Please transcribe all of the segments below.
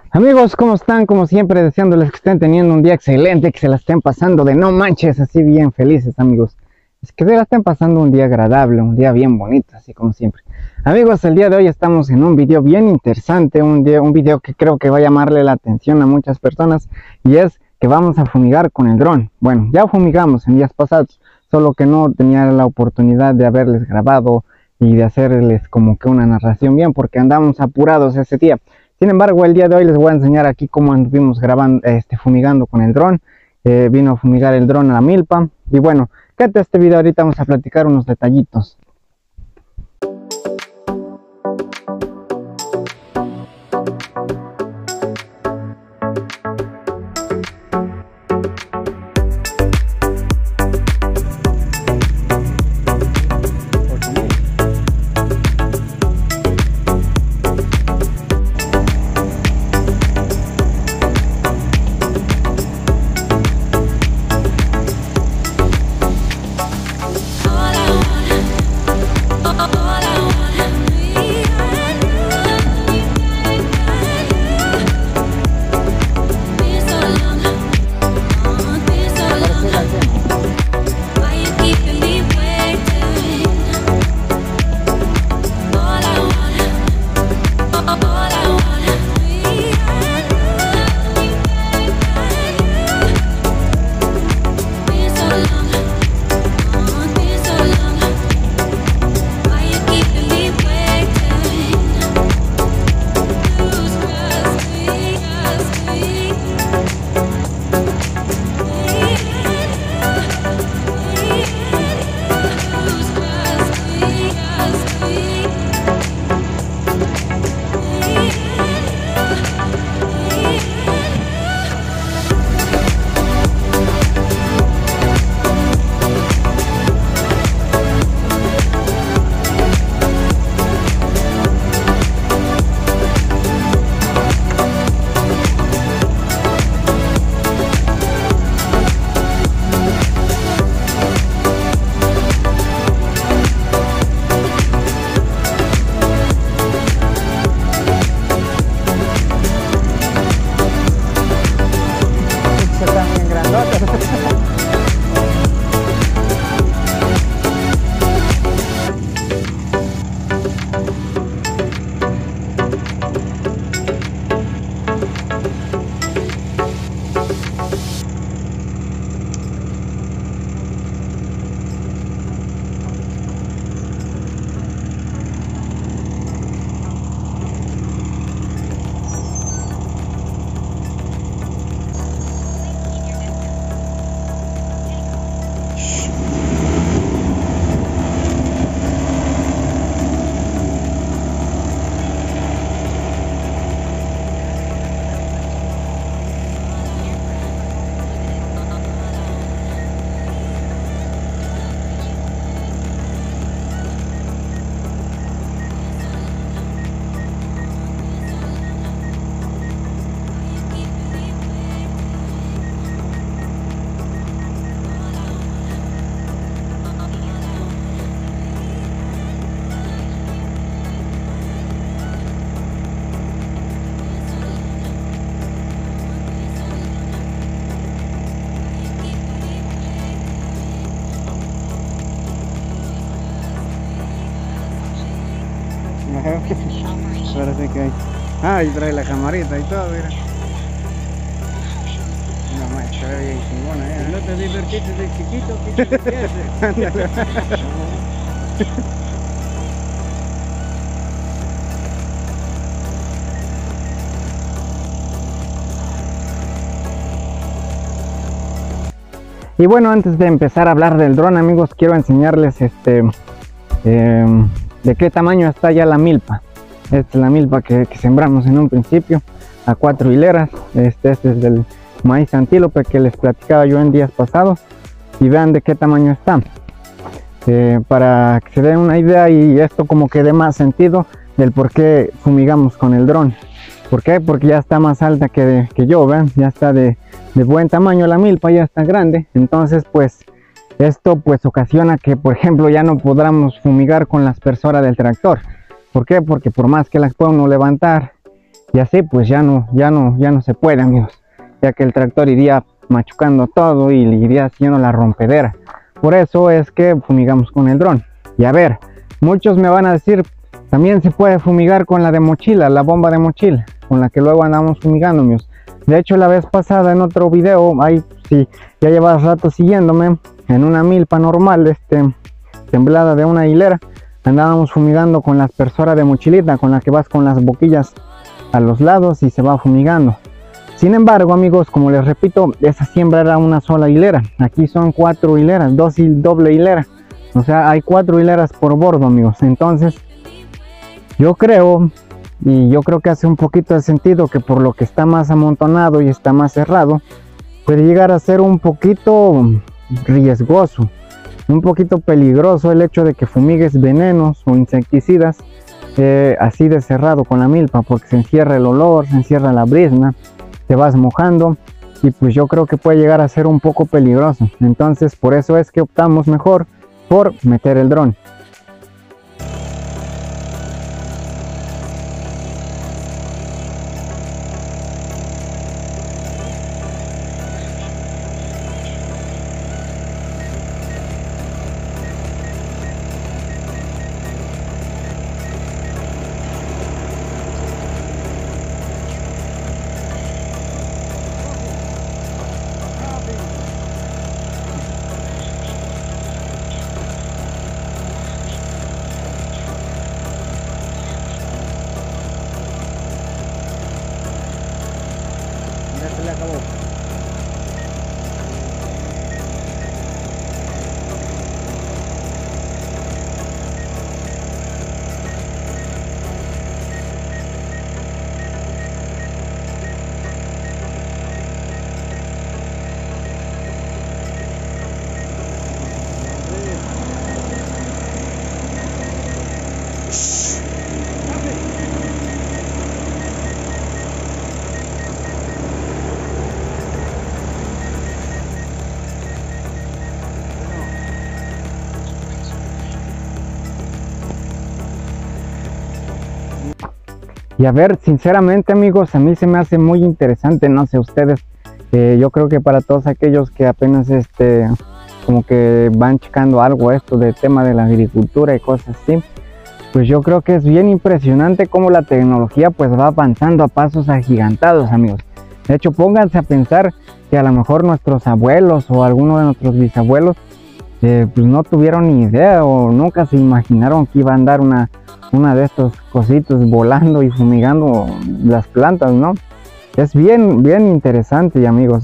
Amigos, ¿cómo están? Como siempre, deseándoles que estén teniendo un día excelente, que se la estén pasando de no manches, así bien felices, amigos. Es que se la estén pasando un día agradable, un día bien bonito, así como siempre. Amigos, el día de hoy estamos en un video bien interesante, un video que creo que va a llamarle la atención a muchas personas, y es que vamos a fumigar con el dron. Bueno, ya fumigamos en días pasados, solo que no tenía la oportunidad de haberles grabado y de hacerles como que una narración bien, porque andamos apurados ese día. Sin embargo, el día de hoy les voy a enseñar aquí cómo anduvimos grabando, fumigando con el dron. Vino a fumigar el dron a la milpa. Y bueno, quédate este video, ahorita vamos a platicar unos detallitos. Parece que hay. Ah, y trae la camarita y todo, mira. No más, se ve bien chingona, ¿eh? ¿No te divertiste de chiquito? ¿Qué te hace? Ándale. Y bueno, antes de empezar a hablar del dron, amigos, quiero enseñarles de qué tamaño está ya la milpa. Esta es la milpa que sembramos en un principio a 4 hileras. Este es del maíz antílope que les platicaba yo en días pasados, y vean de qué tamaño está, para que se den una idea y esto como que dé más sentido del por qué fumigamos con el dron. ¿Por qué? Porque ya está más alta que yo, vean, ya está de buen tamaño la milpa, ya está grande. Entonces pues esto pues ocasiona que, por ejemplo, ya no podamos fumigar con la aspersora del tractor. ¿Por qué? Porque por más que las pueda uno levantar y así pues ya no se puede, amigos, ya que el tractor iría machucando todo y le iría haciendo la rompedera. Por eso es que fumigamos con el dron. Y a ver, muchos me van a decir, también se puede fumigar con la de mochila, la bomba de mochila, con la que luego andamos fumigando, amigos. De hecho, la vez pasada en otro video, ahí sí, ya llevas rato siguiéndome, en una milpa normal, temblada de una hilera, andábamos fumigando con la aspersora de mochilita, con la que vas con las boquillas a los lados y se va fumigando. Sin embargo, amigos, como les repito, esa siembra era una sola hilera. Aquí son 4 hileras, doble hilera. O sea, hay 4 hileras por bordo, amigos. Entonces, yo creo que hace un poquito de sentido que por lo que está más amontonado y está más cerrado, puede llegar a ser un poquito riesgoso, un poquito peligroso el hecho de que fumigues venenos o insecticidas así de cerrado con la milpa, porque se encierra el olor, se encierra la brizna, te vas mojando y pues yo creo que puede llegar a ser un poco peligroso. Entonces por eso es que optamos mejor por meter el dron. Ya se le acabó. Y a ver, sinceramente, amigos, a mí se me hace muy interesante, no sé ustedes, yo creo que para todos aquellos que apenas como que van checando algo esto del tema de la agricultura y cosas así, pues yo creo que es bien impresionante cómo la tecnología pues va avanzando a pasos agigantados, amigos. De hecho, pónganse a pensar que a lo mejor nuestros abuelos o alguno de nuestros bisabuelos pues no tuvieron ni idea o nunca se imaginaron que iba a andar una de estos cositos volando y fumigando las plantas, ¿no? Es bien interesante, amigos,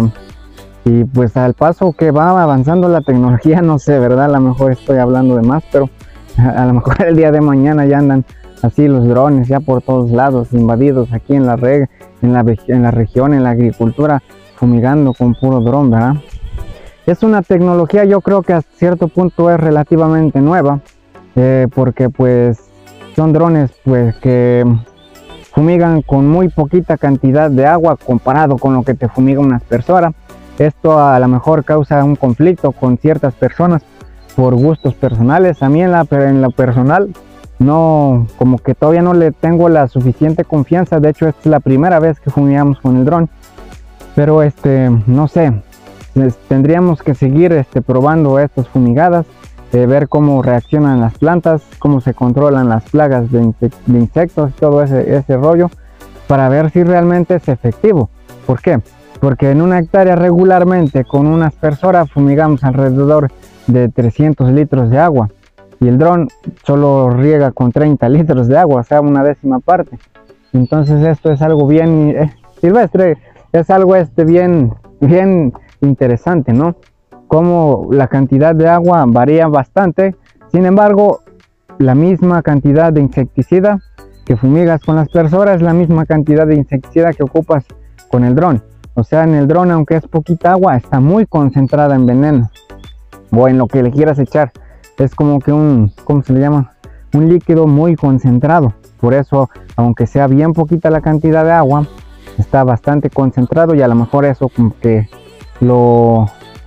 y pues al paso que va avanzando la tecnología, no sé, ¿verdad? A lo mejor estoy hablando de más, pero a lo mejor el día de mañana ya andan así los drones ya por todos lados, invadidos aquí en la región, en la agricultura, fumigando con puro dron, ¿verdad? Es una tecnología, yo creo que a cierto punto es relativamente nueva, porque pues son drones pues que fumigan con muy poquita cantidad de agua comparado con lo que te fumiga una aspersora. Esto a lo mejor causa un conflicto con ciertas personas por gustos personales. A mí en lo personal no, como que todavía no le tengo la suficiente confianza. De hecho, esta es la primera vez que fumigamos con el dron, pero no sé, tendríamos que seguir probando estas fumigadas, ver cómo reaccionan las plantas, cómo se controlan las plagas de insectos, todo ese rollo, para ver si realmente es efectivo. ¿Por qué? Porque en una hectárea regularmente con una aspersora fumigamos alrededor de 300 litros de agua y el dron solo riega con 30 litros de agua, o sea, una décima parte. Entonces esto es algo bien silvestre, es algo bien interesante, ¿no? Como la cantidad de agua varía bastante, sin embargo, la misma cantidad de insecticida que fumigas con la aspersora es la misma cantidad de insecticida que ocupas con el dron. O sea, en el dron, aunque es poquita agua, está muy concentrada en veneno o en lo que le quieras echar. Es como que ¿cómo se le llama? Un líquido muy concentrado. Por eso, aunque sea bien poquita la cantidad de agua, está bastante concentrado y a lo mejor eso como que lo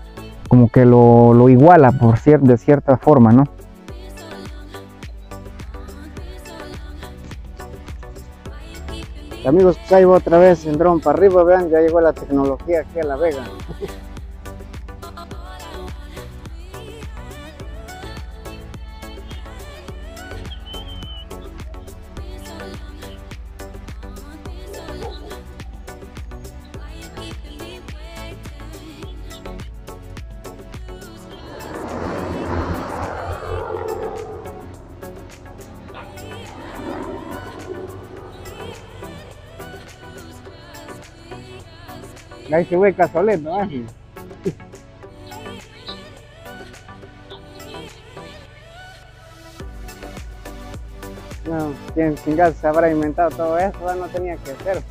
iguala de cierta forma, ¿no? Amigos, pues ahí va otra vez el dron para arriba, vean, ya llegó la tecnología aquí a La Vega. Ahí se ubica solito, ¿eh? No, quien chingados se habrá inventado todo esto, no tenía que hacer.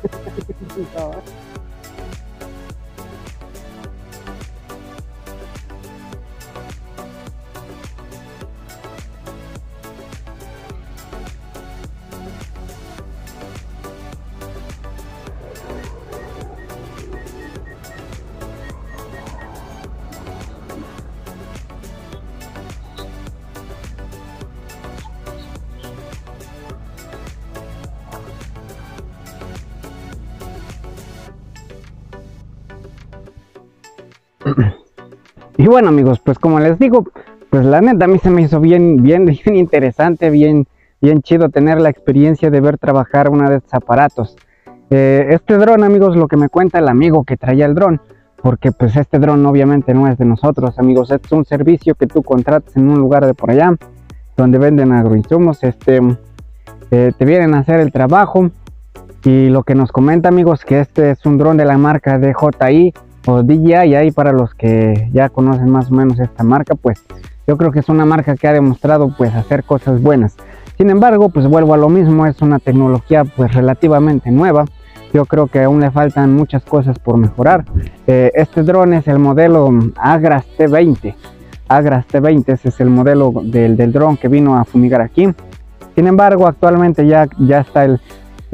Y bueno, amigos, pues como les digo, pues la neta a mí se me hizo bien interesante, bien chido tener la experiencia de ver trabajar uno de estos aparatos. Este dron, amigos, lo que me cuenta el amigo que traía el dron, porque pues este dron obviamente no es de nosotros, amigos, es un servicio que tú contratas en un lugar de por allá, donde venden agroinsumos, te vienen a hacer el trabajo. Y lo que nos comenta, amigos, que este es un dron de la marca DJI o DJI, y ahí para los que ya conocen más o menos esta marca, pues yo creo que es una marca que ha demostrado pues hacer cosas buenas. Sin embargo, pues vuelvo a lo mismo, es una tecnología pues relativamente nueva. Yo creo que aún le faltan muchas cosas por mejorar. Este dron es el modelo Agras T20. Agras T20, ese es el modelo del dron que vino a fumigar aquí. Sin embargo, actualmente ya está el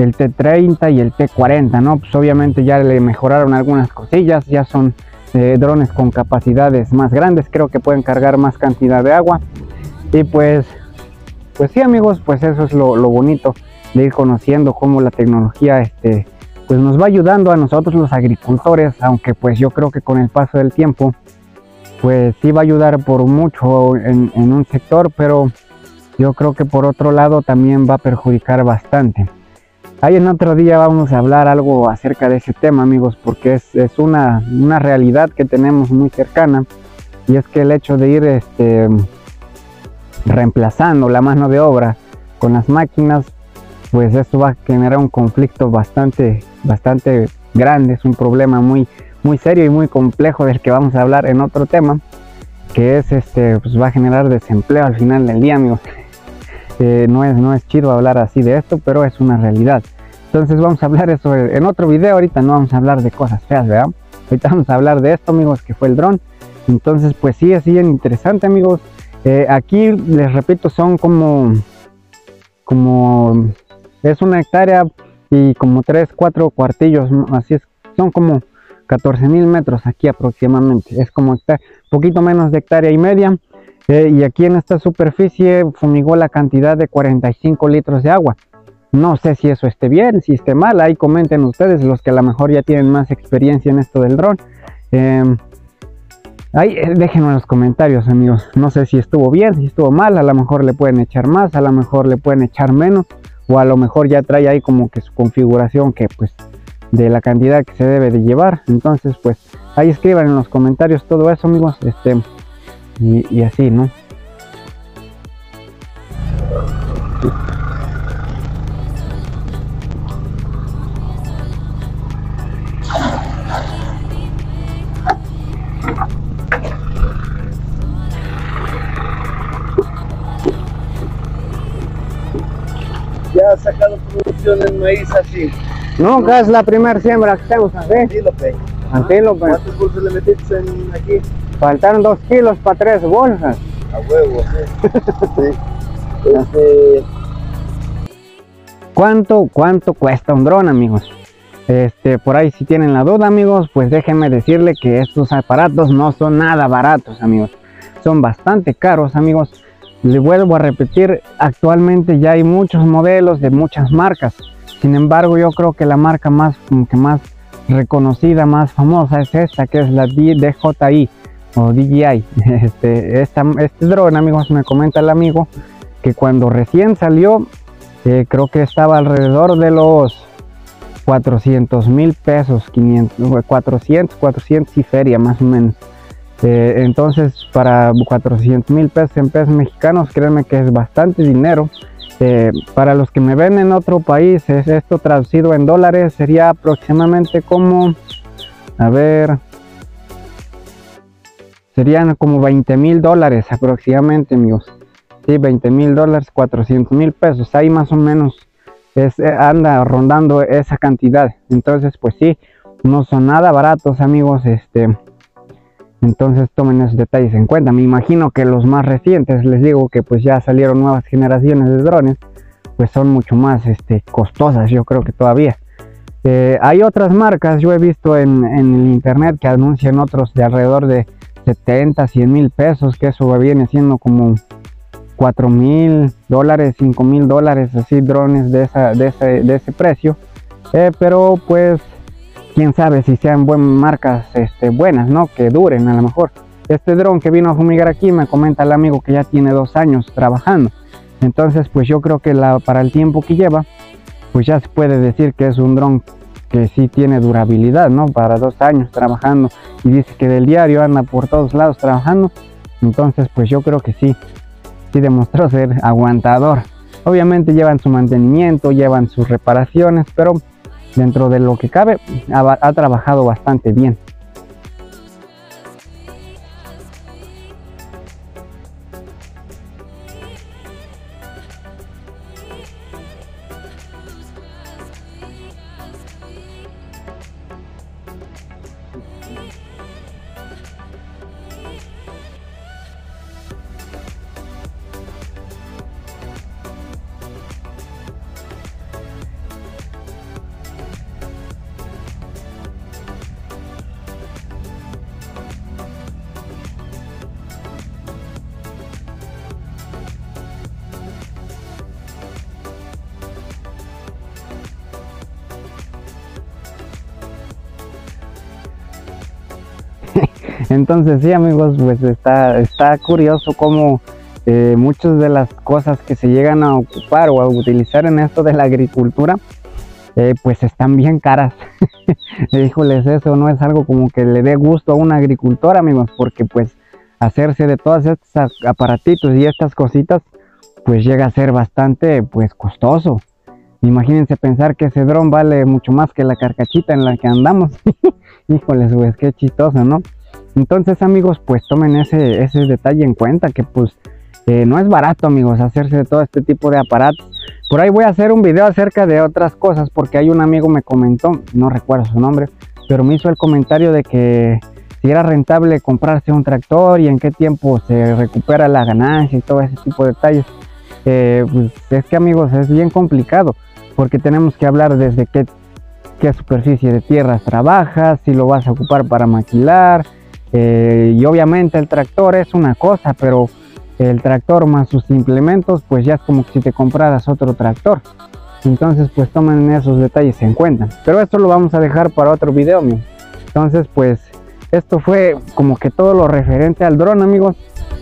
T30 y el T40, ¿no? Pues obviamente ya le mejoraron algunas cosillas, ya son drones con capacidades más grandes, creo que pueden cargar más cantidad de agua. Y pues sí, amigos, pues eso es lo bonito de ir conociendo cómo la tecnología pues nos va ayudando a nosotros los agricultores, aunque pues yo creo que con el paso del tiempo pues sí va a ayudar por mucho en un sector, pero yo creo que por otro lado también va a perjudicar bastante. Ahí en otro día vamos a hablar algo acerca de ese tema, amigos, porque es una realidad que tenemos muy cercana, y es que el hecho de ir reemplazando la mano de obra con las máquinas, pues esto va a generar un conflicto bastante grande, es un problema muy serio y muy complejo del que vamos a hablar en otro tema, que es pues va a generar desempleo al final del día, amigos. No es chido hablar así de esto, pero es una realidad. Entonces vamos a hablar eso en otro video. Ahorita no vamos a hablar de cosas feas, ¿verdad? Ahorita vamos a hablar de esto, amigos, que fue el dron. Entonces pues sí, es bien interesante, amigos. Aquí les repito, son como es 1 hectárea y como 3-4 cuartillos, así es, son como 14,000 metros aquí aproximadamente. Es como un poquito menos de 1,5 hectáreas. Y aquí en esta superficie fumigó la cantidad de 45 litros de agua. No sé si eso esté bien, si esté mal, ahí comenten ustedes, los que a lo mejor ya tienen más experiencia en esto del dron. Ahí déjenme en los comentarios, amigos. No sé si estuvo bien, si estuvo mal, a lo mejor le pueden echar más, a lo mejor le pueden echar menos, o a lo mejor ya trae ahí como que su configuración que pues de la cantidad que se debe de llevar. Entonces pues ahí escriban en los comentarios todo eso, amigos. Y así, ¿no? ¿Ya has sacado producción en maíz así? Nunca es la primera siembra que hacemos así. Antílope. Antílope. ¿Cuántos bolsas le metiste aquí? Faltaron 2 kilos para 3 bolsas. A huevo, sí. ¿Cuánto cuesta un dron, amigos? Por ahí si tienen la duda, amigos, pues déjenme decirle que estos aparatos no son nada baratos, amigos. Son bastante caros, amigos. Le vuelvo a repetir, actualmente ya hay muchos modelos de muchas marcas. Sin embargo, yo creo que la marca más, como que más reconocida, más famosa es esta, que es la DJI o DJI. Este dron, amigos, me comenta el amigo que cuando recién salió, creo que estaba alrededor de los 400,000 pesos, 400 y feria más o menos. Entonces, para 400,000 pesos en pesos mexicanos, créanme que es bastante dinero. Para los que me ven en otro país, esto traducido en dólares sería aproximadamente como, a ver, serían como 20,000 dólares aproximadamente, amigos. Sí, 20,000 dólares, 400,000 pesos, ahí más o menos anda rondando esa cantidad. Entonces, pues sí, no son nada baratos, amigos. Entonces tomen esos detalles en cuenta. Me imagino que los más recientes, les digo que pues ya salieron nuevas generaciones de drones, pues son mucho más costosas, yo creo que todavía. Hay otras marcas, yo he visto en el internet que anuncian otros de alrededor de 70, 100,000 pesos, que eso viene siendo como 4,000 dólares, 5,000 dólares, así drones de ese precio. Pero pues quién sabe si sean marcas buenas, ¿no? Que duren a lo mejor. Este dron que vino a fumigar aquí, me comenta el amigo que ya tiene 2 años trabajando. Entonces, pues yo creo que para el tiempo que lleva, pues ya se puede decir que es un dron que sí tiene durabilidad, ¿no? Para 2 años trabajando, y dice que del diario anda por todos lados trabajando. Entonces, pues yo creo que sí demostró ser aguantador. Obviamente llevan su mantenimiento, llevan sus reparaciones, pero dentro de lo que cabe ha trabajado bastante bien. Entonces sí, amigos, pues está curioso cómo muchas de las cosas que se llegan a ocupar o a utilizar en esto de la agricultura, pues están bien caras. Híjoles, eso no es algo como que le dé gusto a un agricultor, amigos, porque pues hacerse de todos estos aparatitos y estas cositas, pues llega a ser bastante pues costoso. Imagínense pensar que ese dron vale mucho más que la carcachita en la que andamos. Híjoles, pues qué chistoso, ¿no? Entonces, amigos, pues tomen ese detalle en cuenta, que pues no es barato, amigos, hacerse de todo este tipo de aparatos. Por ahí voy a hacer un video acerca de otras cosas, porque hay un amigo me comentó, no recuerdo su nombre, pero me hizo el comentario de que si era rentable comprarse un tractor y en qué tiempo se recupera la ganancia y todo ese tipo de detalles. Pues es que, amigos, es bien complicado, porque tenemos que hablar desde qué superficie de tierras trabajas, si lo vas a ocupar para maquilar, y obviamente el tractor es una cosa, pero el tractor más sus implementos, pues ya es como que si te compraras otro tractor. Entonces, pues tomen esos detalles en cuenta, pero esto lo vamos a dejar para otro video, amigos. Entonces, pues esto fue como que todo lo referente al dron, amigos.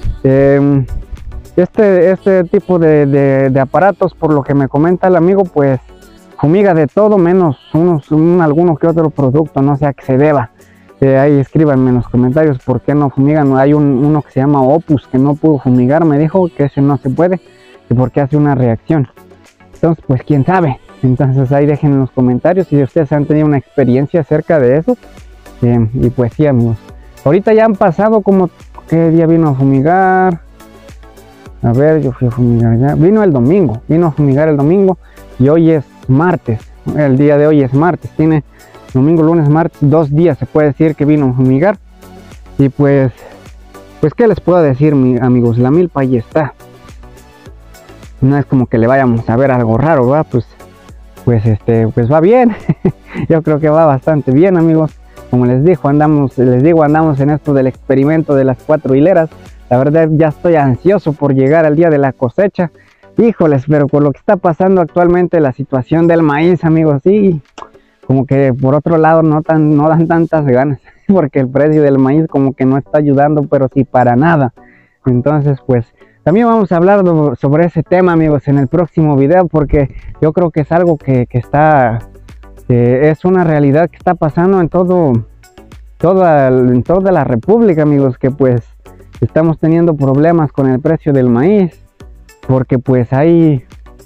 Este tipo de aparatos, por lo que me comenta el amigo, pues fumiga de todo menos alguno que otro producto, no sea que se deba. Ahí escríbanme en los comentarios por qué no fumigan. Hay uno que se llama Opus que no pudo fumigar, me dijo que ese no se puede y porque hace una reacción. Entonces, pues quién sabe. Entonces ahí dejen en los comentarios si ustedes han tenido una experiencia acerca de eso. Y pues sí, amigos, ahorita ya han pasado como, ¿qué día vino a fumigar? A ver, yo fui a fumigar ya. Vino a fumigar el domingo, y hoy es martes. El día de hoy es martes, tiene domingo, lunes, martes, 2 días se puede decir que vino a fumigar. Y pues qué les puedo decir, amigos, la milpa ahí está. No es como que le vayamos a ver algo raro, ¿verdad? Pues va bien. Yo creo que va bastante bien, amigos. Como les digo, andamos en esto del experimento de las 4 hileras. La verdad ya estoy ansioso por llegar al día de la cosecha. híjoles, pero por lo que está pasando actualmente, la situación del maíz, amigos, sí, como que por otro lado no dan tantas ganas, porque el precio del maíz como que no está ayudando, pero sí para nada. Entonces, pues, también vamos a hablar sobre ese tema, amigos, en el próximo video, porque yo creo que es algo que es una realidad que está pasando en toda la república, amigos, que pues estamos teniendo problemas con el precio del maíz, porque pues hay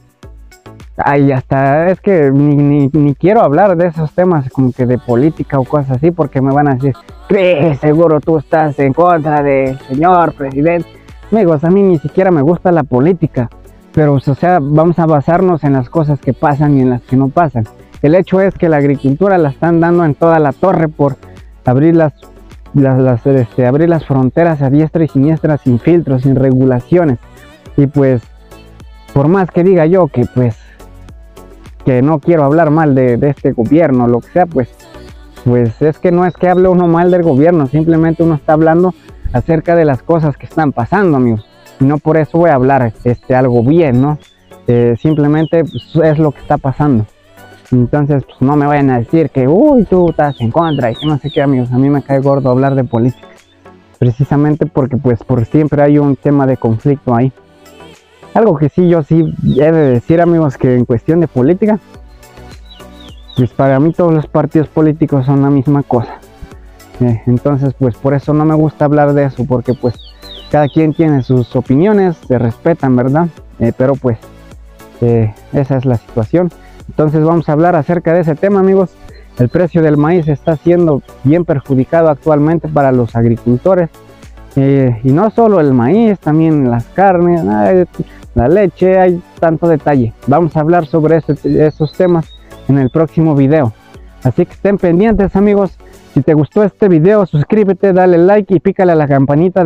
hasta, es que ni quiero hablar de esos temas como que de política o cosas así, porque me van a decir, ¿crees? Seguro tú estás en contra del señor presidente. Amigos, a mí ni siquiera me gusta la política, pero o sea, vamos a basarnos en las cosas que pasan y en las que no pasan. El hecho es que la agricultura la están dando en toda la torre por abrir abrir las fronteras a diestra y siniestra, sin filtros, sin regulaciones. Y pues, por más que diga yo que pues que no quiero hablar mal de este gobierno, lo que sea, pues es que no es que hable uno mal del gobierno, simplemente uno está hablando acerca de las cosas que están pasando, amigos, y no por eso voy a hablar algo bien, ¿no? Simplemente pues, es lo que está pasando. Entonces, pues no me vayan a decir que, uy, tú estás en contra y que no sé qué, amigos. A mí me cae gordo hablar de política, precisamente porque pues por siempre hay un tema de conflicto ahí. Algo que yo sí he de decir, amigos, que en cuestión de política, pues para mí todos los partidos políticos son la misma cosa. Entonces, pues por eso no me gusta hablar de eso, porque pues cada quien tiene sus opiniones, se respetan, ¿verdad? Pero pues esa es la situación. Entonces vamos a hablar acerca de ese tema, amigos. El precio del maíz está siendo bien perjudicado actualmente para los agricultores. Y no solo el maíz, también las carnes, la leche, hay tanto detalle. Vamos a hablar sobre esos temas en el próximo video. Así que estén pendientes, amigos. Si te gustó este video, suscríbete, dale like y pícale a la campanita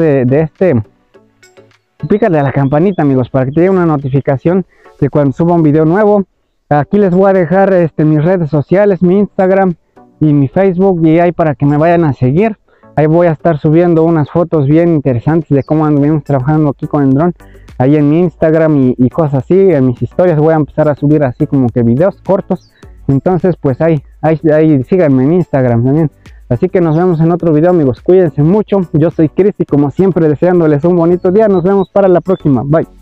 Pícale a la campanita, amigos, para que te llegue una notificación de cuando suba un video nuevo. Aquí les voy a dejar mis redes sociales, mi Instagram y mi Facebook, y ahí para que me vayan a seguir. Ahí voy a estar subiendo unas fotos bien interesantes de cómo anduvimos trabajando aquí con el dron, ahí en mi Instagram y cosas así. En mis historias voy a empezar a subir así como que videos cortos. Entonces pues ahí síganme en Instagram también. Así que nos vemos en otro video, amigos. Cuídense mucho. Yo soy Chris y como siempre deseándoles un bonito día. Nos vemos para la próxima. Bye.